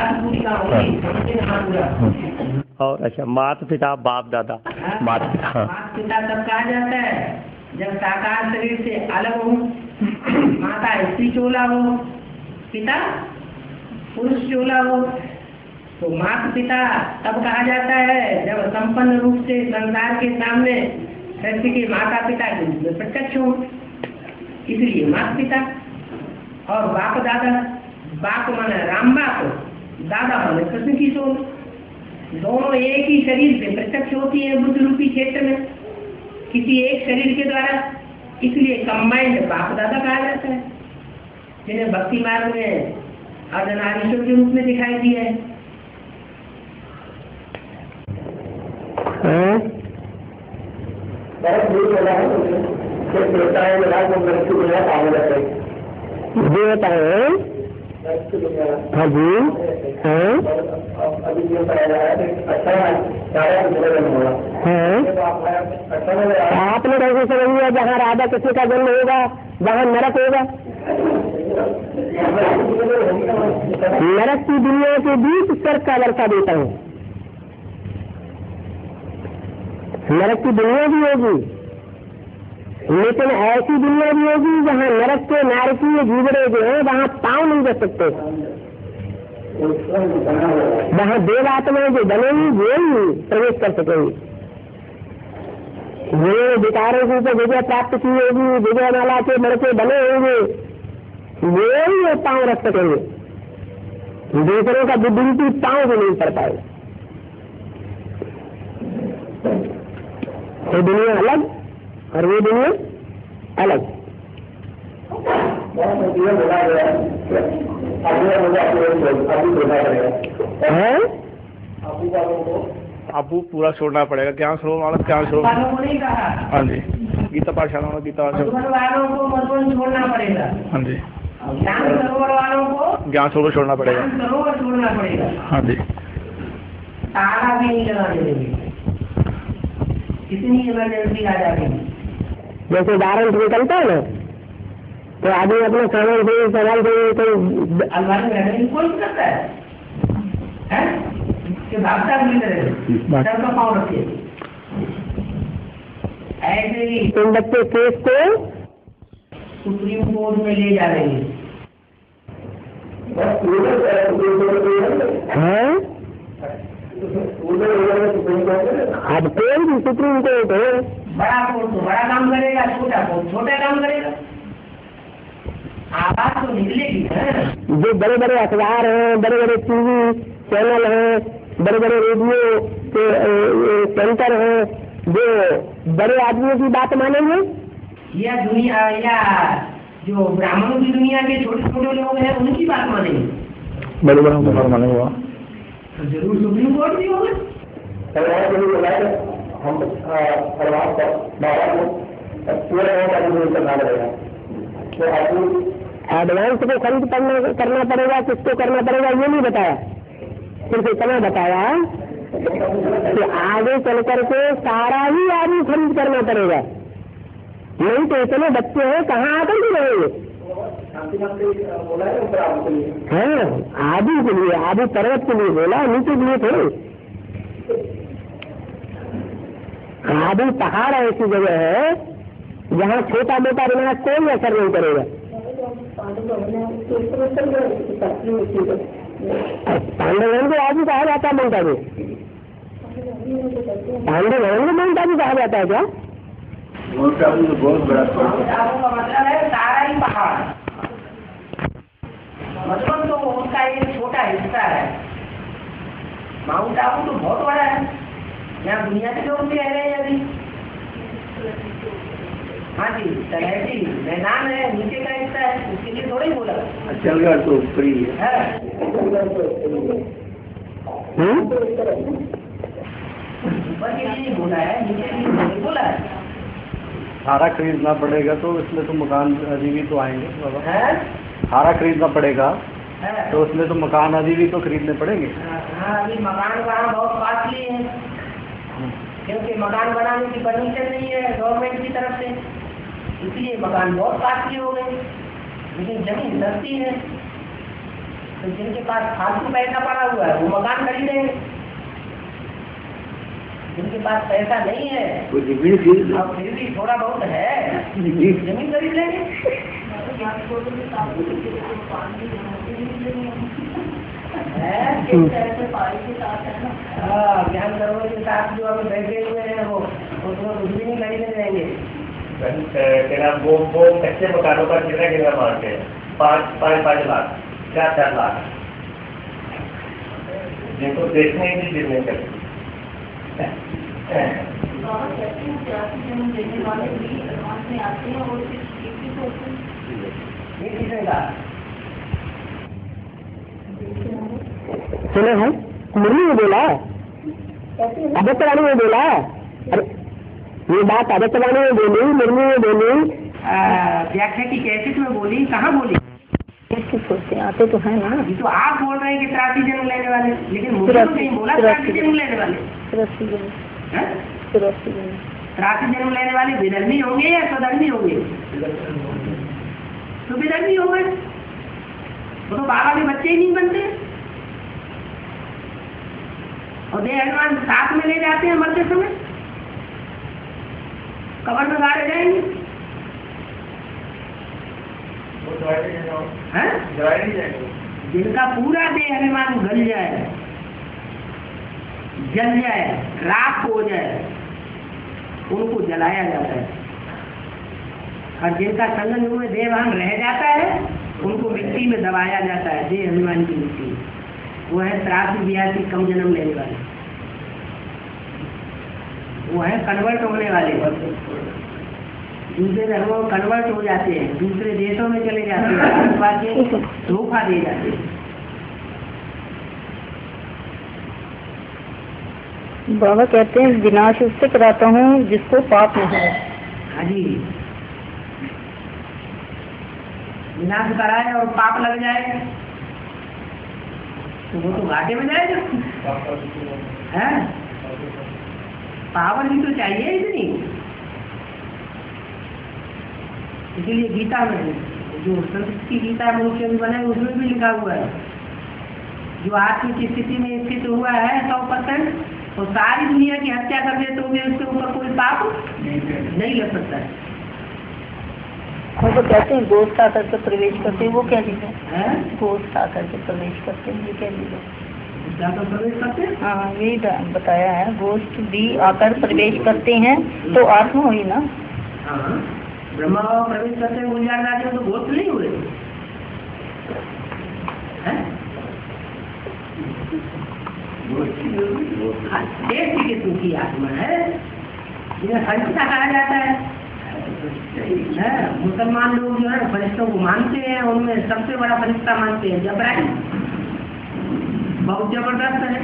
और अच्छा माता पिता बाप दादा माता पिता पिता तब कहा जाता है जब साकार शरीर से अलग हो, माता स्त्री चोला हो, पिता पुरुष चोला हो। तो माता पिता तब कहा जाता है जब संपन्न रूप से संसार के सामने सत्य के माता पिता के रूप में प्रत्यक्ष हो, इसलिए माता पिता। और बाप दादा, बाप माने राम बाप, दादा माने कृष्ण की सोल, दोनों एक ही शरीर से प्रत्यक्ष होती है बुद्ध रूपी क्षेत्र में किसी एक शरीर के द्वारा, इसलिए कंबाइंड बाप दादा कहा जाता है, जिन्हें भक्ति मार्ग में अर्धनारीश्वर के रूप में दिखाई दिया है। देवता है। हाँ जी हाँ आपने कैसे समझ लिया जहाँ राधा कृष्ण का जन्म होगा वहाँ नरक होगा? नरक की दुनिया के बीच स्वर्ग का वर्षा देता हूँ। नरक की दुनिया भी होगी, लेकिन ऐसी दुनिया भी होगी जहाँ नरक के नारकीय जीवड़े जो है वहाँ पाँव नहीं रख सकते। वहाँ देव आत्माएं जो बनेगी वो ही प्रवेश कर सकेंगी। वो विकारों के ऊपर विजय प्राप्त की होगी, विजय माला के मड़के बने होंगे, वो ही पाँव रख सकेंगे। दूसरों का बुद्धि पाँव भी नहीं पड़ पाएगा। ये दुनिया अलग और ये दुनिया अलग। आपको पूरा छोड़ना पड़ेगा। ज्ञान सरोवर वाला ज्ञान सरोवर। हाँ जी, गीता पाठशाला वाला गीता वालों को मधुबन छोड़ना पड़ेगा। हाँ जी, ज्ञान सरोवर वालों को ज्ञान सरोवर छोड़ना पड़ेगा। सरोवर छोड़ना पड़ेगा। हाँ जी, ताला भी नहीं लगाने देंगे, कितनी इमरजेंसी आ जाएगी। जैसे उदाहरण से निकलता है ना, तो आदमी अपने सामान से सवाल से अलमारी में रहने की कोशिश करता है कि भागता भी करेगा, सर का पाँव रखिए। ऐसे ही इन बच्चे केस को सुप्रीम कोर्ट में ले जा रहे हैं। हाँ, अब कोई भी सुप्रीम कोर्ट है, बड़ा कोर्ट तो बड़ा काम करेगा, छोटा कोर्ट छोटा काम करेगा। आवाज तो निकलेगी ना। जो बड़े बड़े अखबार हैं, बड़े बड़े टीवी चैनल हैं, बड़े बड़े रेडियो के सेंटर हैं, जो बड़े आदमियों की बात मानेंगे या दुनिया या जो ब्राह्मणों की दुनिया के छोटे छोटे लोग हैं उनकी बात मानेंगे? बड़े बड़ों की बात मानेंगे। तो जरूर सुप्रीम कोर्ट भी होगा। हम परिवार को एडवांस को खरीद करना पड़ेगा, किसको करना पड़ेगा ये नहीं बताया। सिर्फ इतना बताया तो आगे चल करके सारा ही आदमी खरीद करना पड़ेगा, नहीं तो इतने बच्चे हैं कहाँ आकर के रहेंगे। हाँ, आदि के लिए, आदि पर्वत के लिए बोला, नीचे के लिए थोड़े। आदि पहाड़ ऐसी जगह है जहाँ छोटा मोटा बनाना कोई असर नहीं करेगा। पांडवगण को आदि कहा जाता है, ममता को पांडवगण को ममता भी कहा जाता है क्या? बहुत बड़ा का मतलब है सारा ही पहाड़, मतलब तो उसका एक छोटा हिस्सा है। माउंट आबू तो बहुत बड़ा है, यहाँ दुनिया के लोग भी रह रहे हैं अभी। हाँ जी, तलहटी मैदान है, नीचे का हिस्सा है, उसके लिए थोड़ा ही बोला। अचलगढ़ तो ऊपरी है। ऊपर के लिए बोला है, नीचे के लिए नहीं बोला है। हारा खरीदना पड़ेगा तो इसमें तो मकान आदि भी तो आएंगे बाबा। हारा खरीदना पड़ेगा तो उसमें तो मकान आदि भी तो खरीदने पड़ेंगे। हाँ, अभी मकान वहाँ बहुत कॉस्टली है, क्योंकि मकान बनाने की परमिशन नहीं है गवर्नमेंट की तरफ से, इसलिए मकान बहुत कॉस्टली हो गए। लेकिन जमीन सस्ती है, तो जिनके पास फालतू पैसा पड़ा हुआ है वो मकान खरीदेंगे, जिनके पास पैसा नहीं है अब फिर भी थोड़ा बहुत है जमीन खरीद लेंगे। ज्ञान सरोवर के साथ जो अभी बैठे हुए हैं वो उसमें कुछ भी नहीं खरीदने जाएंगे। वो कच्चे मकानों का कितना मांगते हैं? 5 लाख, 4 लाख, जिनको देखने ही नहीं गिरने करते। सुने हैं मुरली में बोला, अबतवाणी में बोला। अरे ये बात अबतवाणी में बोली, मुरली में बोली, व्याख्या की कैसेट में बोली, कहाँ बोली? आते तो है ना। तो आप बोल रहे हैं कि 83 जन्म लेने वाले, लेकिन मुझे तो नहीं बोला 83 जन्म लेने वाले। 83 जन्म लेने वाले विधर्मी होंगे या स्वधर्मी होंगे? तो विधर्मी होंगे, वो तो बाबा के बच्चे ही नहीं बनते। और देह हनुमान साथ में ले जाते हैं मरते समय, कब्र में गाड़े जाएंगे। जिनका पूरा देह हनुमान गल जाए, जल जाए, राख हो जाए, उनको जलाया जाता है। और जिनका संगम युग में देहभान रह जाता है उनको मिट्टी में दबाया जाता है, देह हनुमान की मिट्टी। वो है 83 कम जन्म लेने वाले, वो है कन्वर्ट होने वाले, दूसरे धर्मों में कन्वर्ट हो जाते हैं, दूसरे देशों में चले जाते हैं, धोखा दे जाते हैं। बाबा कहते हैं विनाश उससे कराता हूँ जिसको पाप नहीं है। हाँ जी, विनाश कराए और पाप लग जाए तो वो तो घाटे में जाएगा। है पावर भी तो चाहिए इतनी, इसीलिए गीता में जो संस्कृत की गीता मनुष्य भी बने उसमें भी लिखा हुआ है, जो आत्म की स्थिति में स्थित हुआ है 100%, तो सारी दुनिया की हत्या कर दे तो भी उसके ऊपर कोई पाप नहीं लग सकता है। वो तो कहते हैं गोश्त आकर के प्रवेश करते हैं, वो क्या चीज है? गोश्त आकर के प्रवेश करते हैं, ये क्या चीज है? प्रवेश करते हैं? हाँ, यही बताया है, गोश्त भी आकर प्रवेश करते हैं तो आत्मा हुई ना। हाँ, ब्रह्मा प्रवेश करते हैं गुलजार जाते हैं तो गोश्त नहीं हुए। देश की सुखी आत्मा है, जिन्हें फरिश्ता कहा जाता है। मुसलमान लोग जो है फरिश्तों को मानते हैं, उनमें सबसे बड़ा फरिश्ता मानते हैं जबराइल, बहुत जबरदस्त है।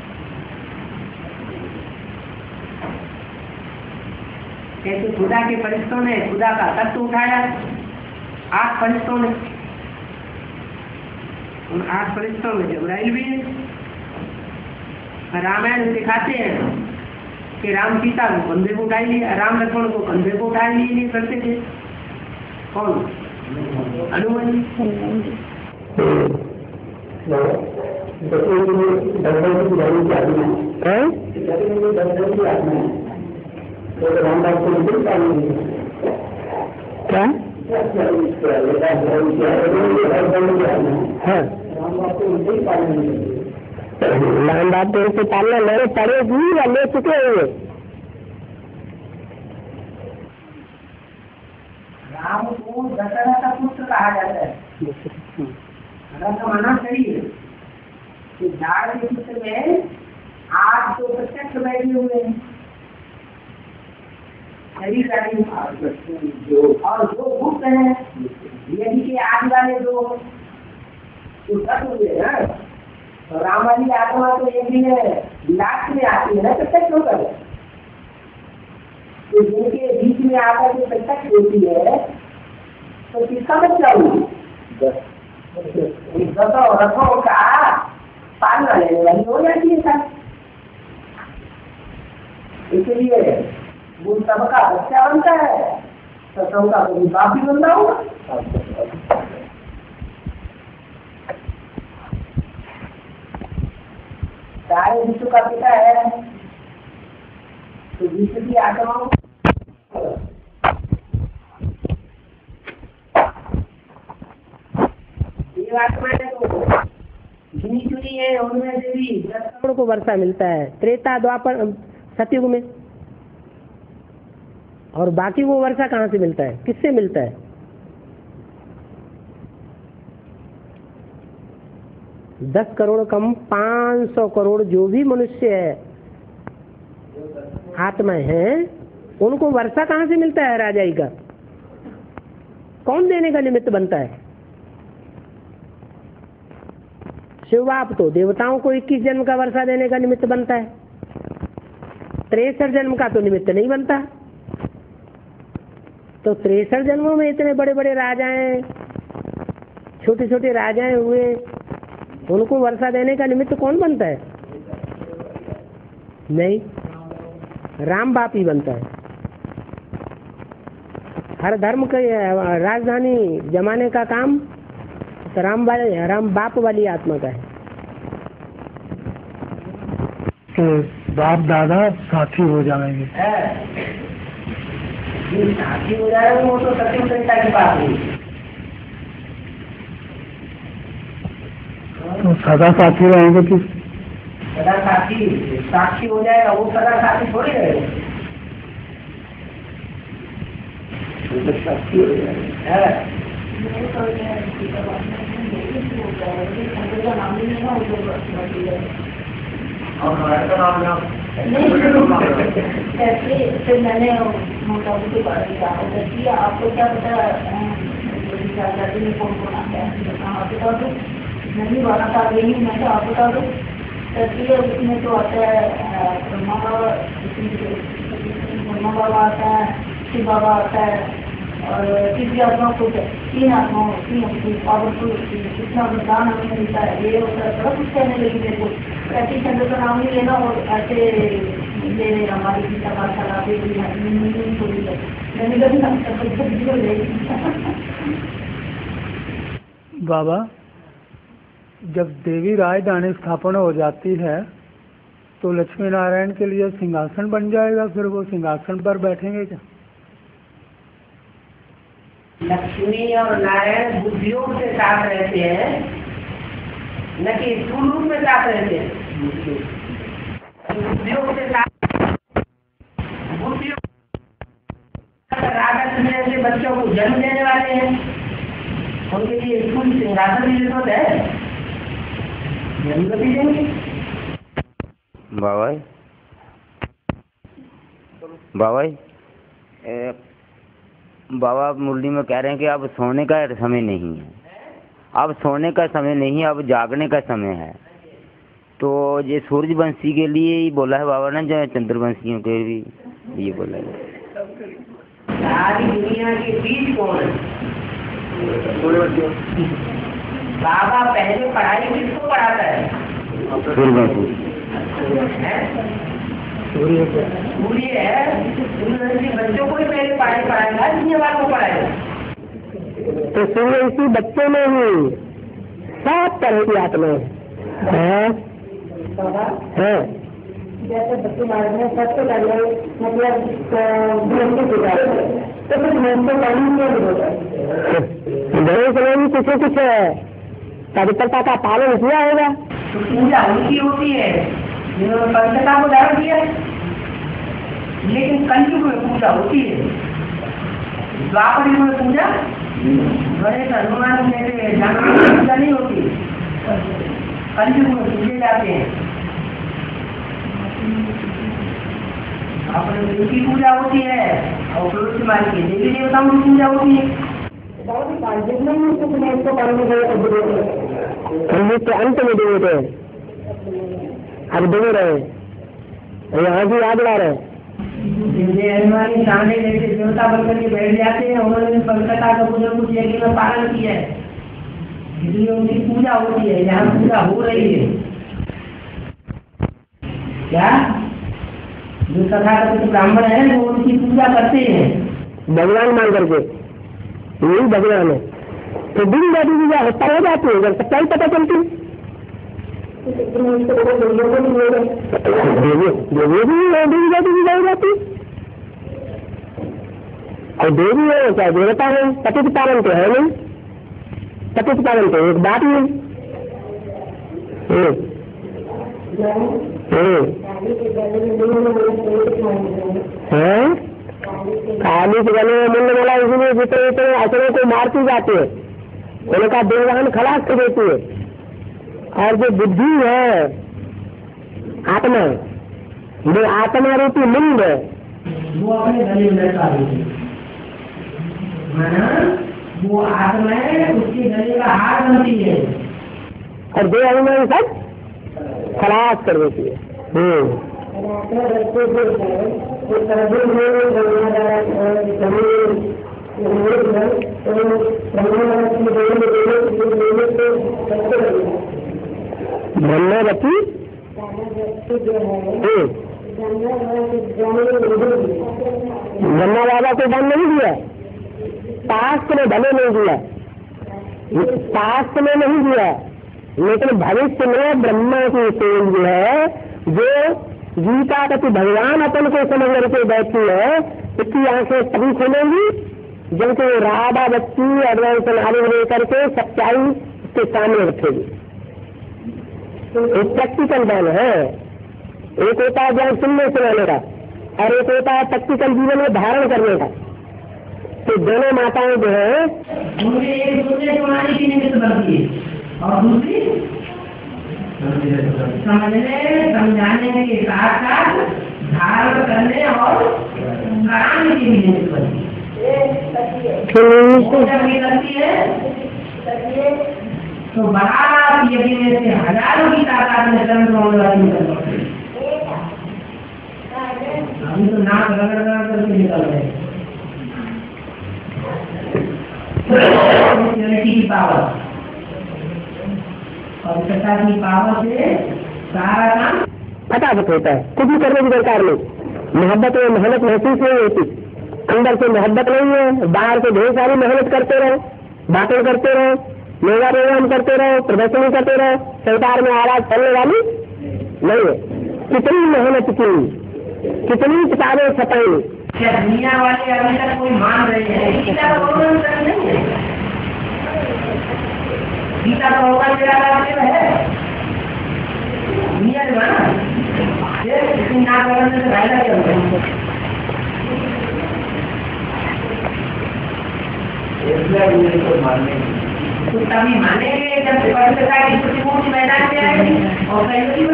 कैसे खुदा के फरिश्तों ने खुदा का तत्व उठाया, 8 फरिश्तों ने, उन 8 फरिश्तों में जबराइल भी है। रामायण में दिखाते हैं कि राम सीता को कंधे को उठा लिया, राम लक्ष्मण को कंधे को उठा लिए करते थे। कौन? हनुमान जी। क्या? राम बाप तो उनसे पालना मेरे पड़ेगी या ले चुके हुए? राम को दशरथ का पुत्र कहा जाता है। रथ माना चाहिए कि झाड़ के चित्र में आज तो प्रत्यक्ष बैठे हुए हैं शरीर और जो गुप्त है यदि के आदि वाले जो सत हुए हैं तो राम वाली आत्मा तो एक दिन लास्ट में आती है ना प्रत्यक्ष होकर, तो जिनके बीच में आकर के प्रत्यक्ष होती है तो किसका बच्चा हुई? दसों रथों का पालना लेने वाली हो जाती है सर। इसलिए वो सबका बच्चा बनता है तो सबका कभी बाप भी बनना होगा। सारे विश्व का पिता है तो विश्व की आत्माओं ये आत्माएं तो गिनी चुनी है, उनमें से भी 10 करोड़ को वर्षा मिलता है त्रेता द्वापर सतयुग में, और बाकी वो वर्षा कहाँ से मिलता है? किससे मिलता है? दस करोड़ कम 500 करोड़ जो भी मनुष्य है आत्माएं हैं उनको वर्षा कहाँ से मिलता है? राजाई का कौन देने का निमित्त बनता है? शिव बाप तो देवताओं को 21 जन्म का वर्षा देने का निमित्त बनता है, 63 जन्म का तो निमित्त नहीं बनता। तो 63 जन्मों में इतने बड़े बड़े राजाएं छोटे छोटे राजाएं हुए, उनको वर्षा देने का निमित्त कौन बनता है? नहीं, राम बाप ही बनता है। हर धर्म का राजधानी जमाने का काम राम बाप वाली आत्मा का है। तो बाप दादा साथी हो जाएंगे। साथी हो जाएंगे वो तो सत्यम सत्ता की बात हुई। तो सदा साथी रहेंगे कि सदा साथी साक्षी हो जाएगा, वो सदा साथी थोड़ी रहेगा। साक्षी हो जाएगा। फिर मैंने आपको क्या पता कौन कौन आता है? आप बता दो। नहीं 12 साल रही मैं तो आप बता दो। उसमें तो आता है ब्रह्मा बाबा आता है, शिव बाबा आता है और किसी आत्मा को 3 आत्माओं पावरफुल कितना वरदान हमें मिलता है। ये होता है बड़ा कुछ कहने लगी मेरे को, ऐसे चंद्र का नाम नहीं लेना और ऐसे ये हमारी गीता पाठशाला बाबा, जब देवी राजधानी स्थापना हो जाती है तो लक्ष्मी नारायण के लिए सिंहासन बन जाएगा, फिर वो सिंहासन पर बैठेंगे क्या? लक्ष्मी और नारायण बुद्धियों के साथ रहते हैं, न कि स्थूल रूप में साथ रहते हैं। बुद्धियों के साथ राधा कृष्ण जैसे बच्चों को जन्म देने वाले हैं, उनके लिए स्थूल सिंहासन की जरूरत है। बाबा मुरली में कह रहे हैं कि अब सोने का समय नहीं है, अब सोने का समय नहीं है, अब जागने का समय है। तो ये सूर्यवंशी के लिए ही बोला है बाबा ने, जो चंद्रवंशियों के भी ये बोला है। सारी दुनिया के बीच कौन है? बाबा पहले पढ़ाई किसको पढ़ाता है? सूर्यवंशी। सूर्य है, बच्चों को ही पहले पानी पढ़ाएगा, दुनिया वालों को पढ़ाएगा। तो सूर्य इसी बच्चे में ही सब तरह की आत्मा है। जैसे बच्चे मारने सबसे पहले मतलब तो फिर हमको पानी नहीं होता बड़े समय में कुछ कुछ पवित्रता का पालन किया होगा। तो पूजा उनकी होती है जिन्होंने पवित्रता को धारण किया, लेकिन कलयुग में पूजा होती है। द्वापर युग में पूजा गणेश हनुमान जैसे जानवर की पूजा नहीं होती, कलयुग में पूजे जाते हैं। अपने की पूजा होती है और तुलसी माई की देवी देवताओं की पूजा होती है। के अंत में डूबे थे, अब डूबे रहे, यहाँ भी याद ला रहे। हनुमान सामने जैसे देवता बनकर के बैठ जाते हैं, उन्होंने पवित्रता का कुछ यज्ञ में पालन किया है, इसलिए उनकी पूजा होती है। यहाँ पूजा हो रही है क्या? जो तथाकथित ब्राह्मण है वो उनकी पूजा करते हैं भगवान मान करके, यही भगवान है। तो दिन जाती पूजा होता हो जाती है, जब सच्चाई पता चलती देवी जाती पूजा हो जाती। और देवी है क्या देवता है, पतित पालन तो है नहीं, पतित पालन तो एक बात ही है। काली के गले में मुंड बोला, इसलिए जितने इतने असरों को मारती जाती है, उनका देववाहन खलास कर देती है। और जो बुद्धि है आत्मा, जो आत्मा रूपी मुंड है, वो अपने गले में लटका देती है। वो आत्मा है, उसके गले का हार बनती है और देह अभिमान सब खलास कर देती है। ब्रह्मवती ब्रह्मा बाबा को दम नहीं दिया, शास्त्र में भले नहीं दिया, शास्त्र में नहीं दिया, लेकिन भविष्य में ब्रह्मा की सोच जो है, जो गीता प्रति भगवान अपन को समझ करके बैठी है, उसकी आंखें तभी खुलेंगी जबकि वो राधा बच्ची एडवांस नारी लेकर के सच्चाई उसके सामने रखेगी। एक प्रैक्टिकल ज्ञान है, एक होता है ज्ञान सुनने सुनाने का, और एक होता है प्रैक्टिकल जीवन में धारण करने का। तो दोनों माताएं जो है सुनाने की निमित्त बनती है और दूसरी समझने समझाने के साथ साथ धारण करने और कराने की भी निमित्त बनती है। तो बात यदि में से हजारों की ताकत में जन्म होने वाली अभी तो नाक रगड़ करके निकल रहे की पावर और सत्ता की पावर से सारा काम फटाफट होता है, कुछ भी करने की दरकार नहीं। मोहब्बत में मेहनत महसूस नहीं होती, अंदर से मोहब्बत नहीं है, बाहर से ढेर सारी मेहनत करते रहो, बातें करते रहो, मेगा प्रोग्राम करते रहो, प्रदर्शनी करते रहो, संसार में आवाज फैलने वाली नहीं है। कितनी मेहनत की, कितनी किताबें छपाई, क्या दुनिया वाले अभी तक कोई मान रहे हैं? गीता का प्रोग्राम नहीं है, गीता का प्रोग्राम है दुनिया में माना ना करने से फायदा क्या होगा? तो तभी मानेंगे जब पवित्रता की प्रतिपूर्ति मैदान में आएगी और कहीं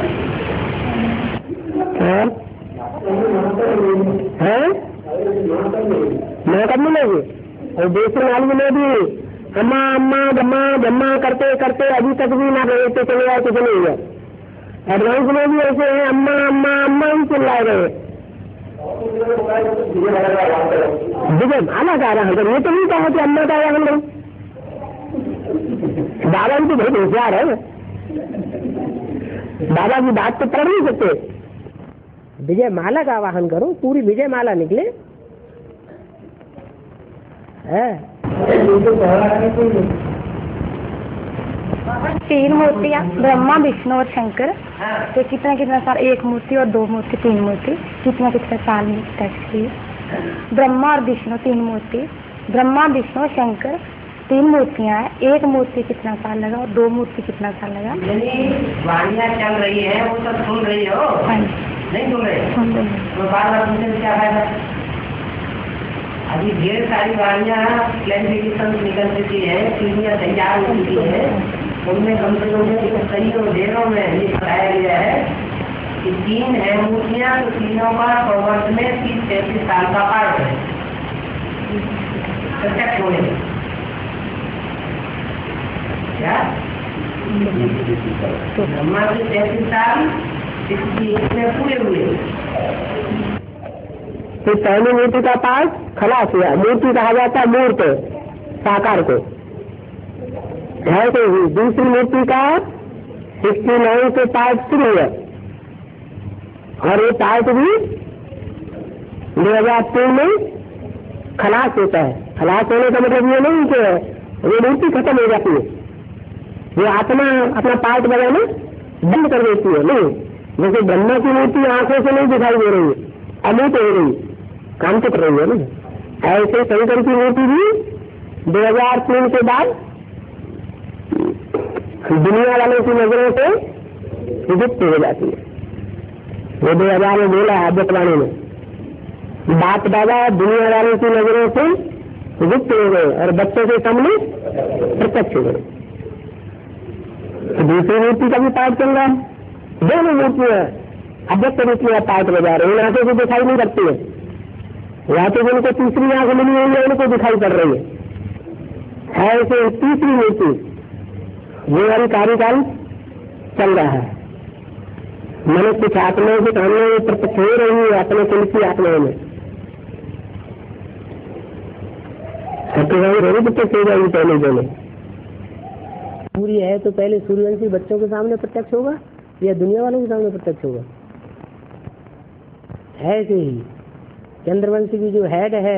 कब मिलेगी। और दूसरे आदमी में भी अम्मा अम्मा जम्मा जम्मा करते करते अभी तक भी ना भेजते चले जाए, कुछ नहीं हुआ। एडवांस में भी ऐसे हैं, अम्मा अम्मा अम्मा ही चिल्लाए गए, विजय आना चाह रहा है। ये तो नहीं कहा कि अम्मा का हम लोग बाबा तो बहुत होशियार है, बाबा की बात तो पढ़ नहीं सकते। विजय माला का आवाहन करो, पूरी विजय माला निकले है। 3 मूर्तियाँ, ब्रह्मा विष्णु और शंकर, तो कितना साल, 1 मूर्ति और 2 मूर्ति 3 मूर्ति, कितना साल में टैक्स? ब्रह्मा और विष्णु 3 मूर्ति, ब्रह्मा विष्णु शंकर 3 मूर्तियाँ हैं, 1 मूर्ति कितना साल लगा और 2 मूर्ति कितना साल लगा? वाणियाँ चल रही है, वो सब सुन रही हो? नहीं सुन रहे? तो बार-बार सुनने में क्या फायदा? अभी ढेर सारी वाणियाँ क्लैरिफिकेशन निकल चुकी है, चीज़ें तैयार हो चुकी है, उनमें कम से कम कई ढेरों में ये बताया गया है कि 3 है मूर्तियाँ, तो तीनों का प्रवर्त में 30-33 साल का पार्ट है प्रत्यक्ष होने में। क्या तो ब्रह्मा के 33 साल इसमें पूरे हुए। तो पहली मूर्ति का पार्ट खलास हुआ, मूर्ति कहा जाता है मूर्त साकार को है। तो दूसरी मूर्ति का 69 से पार्ट शुरू हुआ और ये पार्ट भी 2003 में खलास होता है। खलास होने का मतलब ये नहीं कि वो मूर्ति खत्म हो जाती है, वो आत्मा अपना पार्ट बजाना बंद कर देती है। नहीं, जैसे ब्रह्मा की मूर्ति आंखों से नहीं दिखाई दे रही है, अमूर्त हो रही है, काम तो कर रही है ना, ऐसे शंकर की मूर्ति भी 2003 के बाद दुनिया वालों की नजरों से विलुप्त हो जाती है। वो 2000 में बोला आद्यवाणी में, बाप दादा दुनिया वालों की नजरों से विलुप्त हो गए और बच्चों के सामने प्रत्यक्ष हो गए। दूसरी मूर्ति का भी पाठ चल रहा है, दोनों मूर्तियां अव्यक्त रूप में पाठ बजा रहे हैं, इन आंखों को दिखाई नहीं करती है, या तो जिनको तीसरी आंख मिली हुई है उनको दिखाई पड़ रही है। ऐसे तीसरी मूर्ति वो वाली कार्यकाल चल रहा है। मैंने कुछ आत्माओं के सामने प्रत्यक्ष हो रही है, अपने कुल की आत्माओं में रोज प्रत्यक्ष हो जाएगी। पहले पहले पूरी है तो पहले सूर्यवंशी बच्चों के सामने प्रत्यक्ष होगा या दुनिया वालों के सामने प्रत्यक्ष होगा? ऐसे ही चंद्रवंशी की जो हेड है,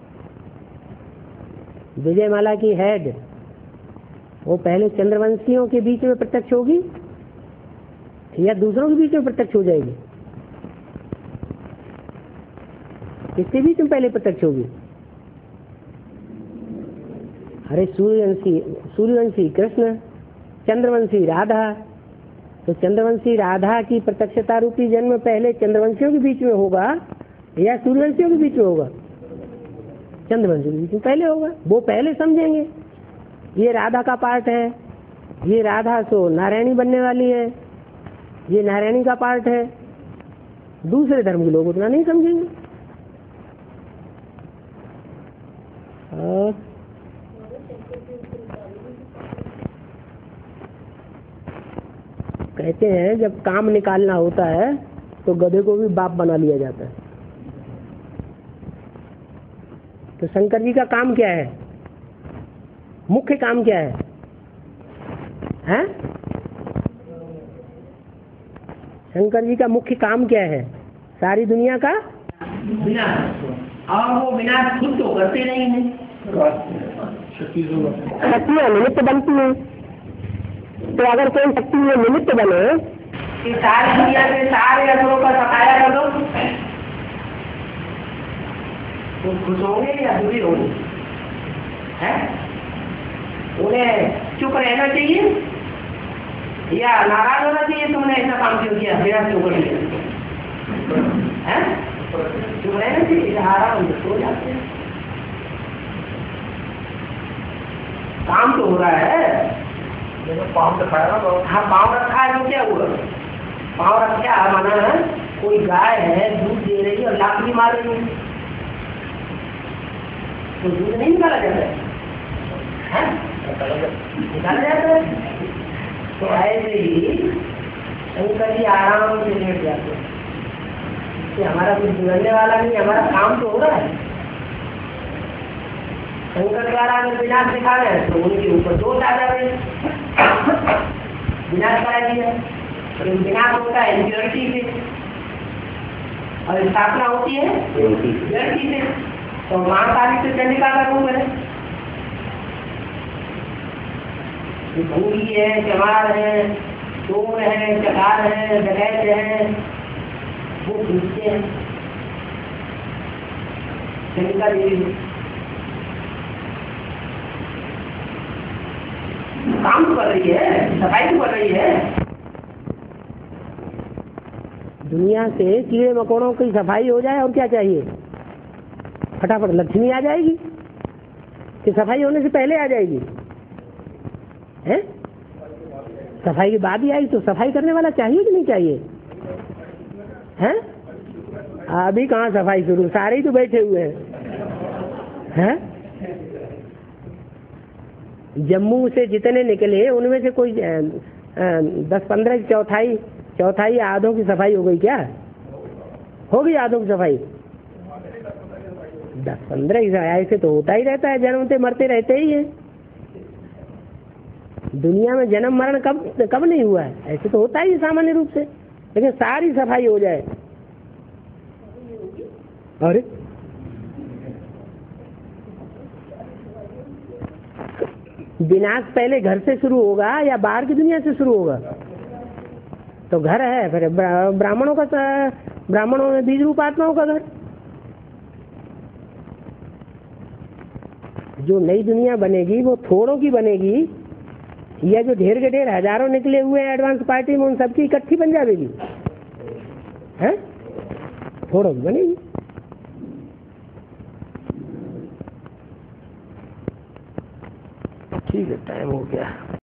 विजयमाला की हेड, वो पहले चंद्रवंशियों के बीच में प्रत्यक्ष होगी या दूसरों के बीच में प्रत्यक्ष हो जाएगी? किसके बीच में पहले प्रत्यक्ष होगी? अरे सूर्यवंशी कृष्ण, चंद्रवंशी राधा। तो चंद्रवंशी राधा की प्रत्यक्षता रूपी जन्म पहले चंद्रवंशियों के बीच में होगा या सूर्यवंशियों के बीच में होगा? चंद्रवंशियों के बीच में पहले होगा, वो पहले समझेंगे ये राधा का पार्ट है, ये राधा सो नारायणी बनने वाली है, ये नारायणी का पार्ट है। दूसरे धर्म के लोग उतना नहीं समझेंगे। और कहते हैं जब काम निकालना होता है तो गधे को भी बाप बना लिया जाता है। तो शंकर जी का काम क्या है? मुख्य काम क्या है? हैं? शंकर जी का मुख्य काम क्या है? सारी दुनिया का विनाश, और वो विनाश खुद तो करते नहीं है, शक्तियाँ निमित्त बनती है। तो अगर कोई शक्ति में निमित्त बने कि सारी दुनिया के सारे असुरों का सफाया कर दो, तो खुश होंगे या दुखी होंगे? उन्हें चुप रहना चाहिए या नाराज होना चाहिए? तुमने ऐसा काम क्यों किया, मेरा क्यों कर लिया? चुप रहना चाहिए, आराम हो जाते हैं। काम तो हो रहा है, पाँव दिखाया ना। हाँ, पाँव रखा है तो क्या हुआ? पाँव रखा है माना कोई गाय है दूध दे रही है और लाकड़ी मार रही है, तो दूध नहीं निकाला जाता है? निकाला जाता है। तो ऐसे ही शंकर जी आराम से लेट जाते हैं कि हमारा कुछ बिगड़ने वाला नहीं, हमारा काम तो हो रहा है। शंकर द्वारा अगर विनाश दिखा रहे हैं तो उनके ऊपर दोष आ जाते हैं, विनाश करा दिया। विनाश होता है इम्प्योरिटी से और स्थापना होती है प्योरिटी से। तो महाकाली से चंडिका का रूप है, भूरी है, चमार है, चोर है, चकार है, डकैत है, वो खींचते हैं चंडिका देवी काम तो कर रही है, सफाई तो कर रही है। दुनिया से कीड़े मकोड़ों की सफाई हो जाए और क्या चाहिए? फटाफट लक्ष्मी आ जाएगी कि सफाई होने से पहले आ जाएगी? है सफाई के बाद ही आई तो सफाई करने वाला चाहिए कि नहीं चाहिए? हैं अभी कहाँ सफाई शुरू, सारे ही तो बैठे हुए हैं। जम्मू से जितने निकले उनमें से कोई 10-15 चौथाई आधों की सफाई हो गई क्या? हो गई आधों की सफाई? 10-15 ऐसे तो होता ही रहता है, जन्मते मरते रहते ही है। दुनिया में जन्म मरण कब नहीं हुआ है? ऐसे तो होता ही सामान्य रूप से, लेकिन सारी सफाई हो जाए। अरे विनाश पहले घर से शुरू होगा या बाहर की दुनिया से शुरू होगा? तो घर है, फिर ब्राह्मणों में बीज रूप आत्माओं का घर। जो नई दुनिया बनेगी वो थोड़ों की बनेगी या जो ढेर के ढेर हजारों निकले हुए हैं एडवांस पार्टी में उन सबकी इकट्ठी बन जाएगी? है थोड़ों की बनेगी। ठीक है, टाइम हो गया।